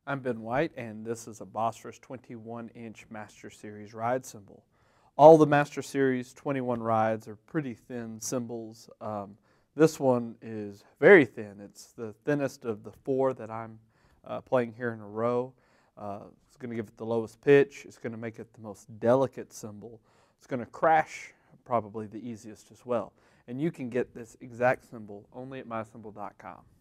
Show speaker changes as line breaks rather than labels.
I'm Ben White, and this is a Bosphorus 21-inch Master Series ride cymbal. All the Master Series 21 rides are pretty thin cymbals. This one is very thin. It's the thinnest of the four that I'm playing here in a row. It's going to give it the lowest pitch. It's going to make it the most delicate cymbal. It's going to crash probably the easiest as well. And you can get this exact cymbal only at mycymbal.com.